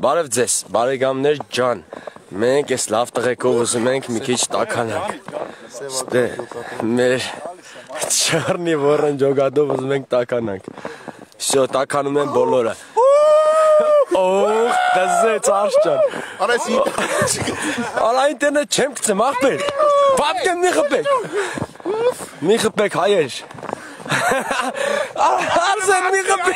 Բարև ձեզ, բարեկամներ ջան, մենք այս լավ տղեկով ուզում ենք մի քիչ տաքանանք, մեր չարնի որն ջոգադով ուզում ենք տաքանանք, շո տաքանում են բոլորը, օղ, դզեց արշ ջան, արա ինտերնետ չեմ կծեմ, աղբեր, պապկեմ մի խպեք հայեր, արզեն մի խպեք,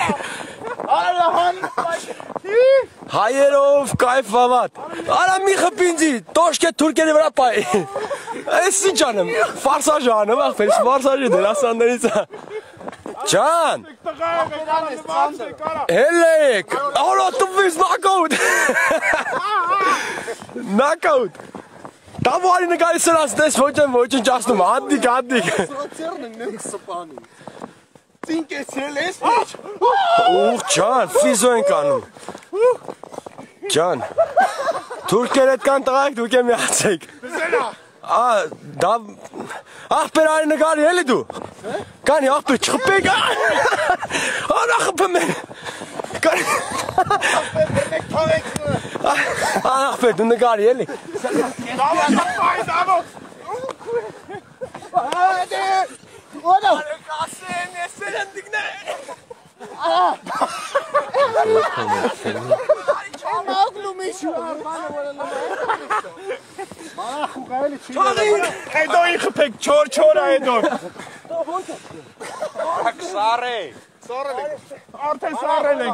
Հայերով կայֆավատ, արա մի խպինձի, տոշկե թուրկերի վրա պայ, ես ինչ անեմ, վարսաժ անեմ, աղբեր, վարսաժի դերասաններից Ջան, հելեք, արա տվից նակաուտ, տավարի նկարի սրանց դես ոչ եմ ճասնում, ադնիկ Think it's hilarious. Oh, Can, fizo ենք անում։ Can, թուրքեր հետ կան տղայք, դուք եմ միացեք։ Դա աղբեր արի նկարի էլի դու։ Կանի աղբեր չխպեք։ Արա խպեմ են։ Աղբեր դու նկարի էլի։ Oda! Kasem, eselendik ne? Ağlımmış var bana bana xugayli çiğ. Edoy xpek çor edoy. Ak sare. Orta sarelek.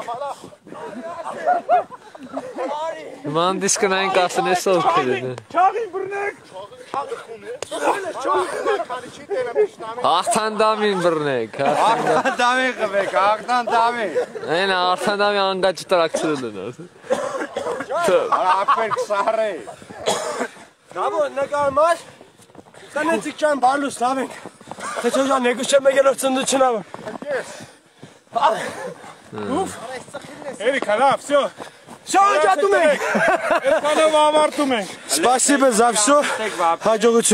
Man diskanayın kasını soğukluyor. Çağın burnek. Ağtan damin burnek. Ağtan damin xpek, ağtan damin. Aynen ağtan damin angacı traktörüdür. Aferin sare. Bravo, ne kalmaz? Sen ne çıkacaksın Barlos abi? Sen çocuğa ne kuşama geliyorsun dışına bak. Uf. Erik, hala, все. Все, я думаю. Это канал Амартуме. Спасибо за все.